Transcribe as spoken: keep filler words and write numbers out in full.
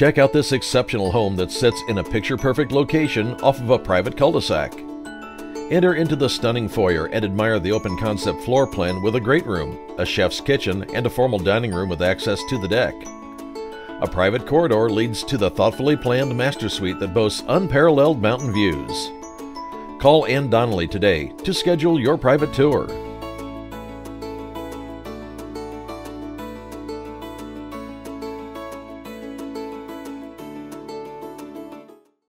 Check out this exceptional home that sits in a picture-perfect location off of a private cul-de-sac. Enter into the stunning foyer and admire the open-concept floor plan with a great room, a chef's kitchen, and a formal dining room with access to the deck. A private corridor leads to the thoughtfully planned master suite that boasts unparalleled mountain views. Call Ann Donley today to schedule your private tour.